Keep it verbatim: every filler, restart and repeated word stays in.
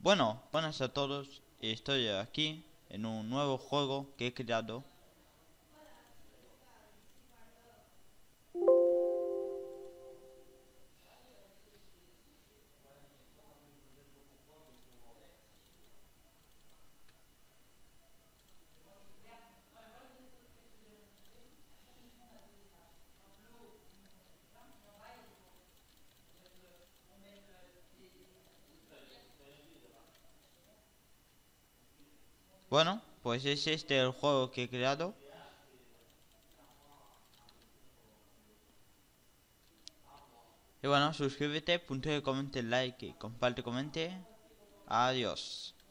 Bueno, buenas a todos. Estoy aquí en un nuevo juego que he creado. Bueno, pues es este el juego que he creado. Y bueno, suscríbete, puntúe, comente, like y comparte, comente. Adiós.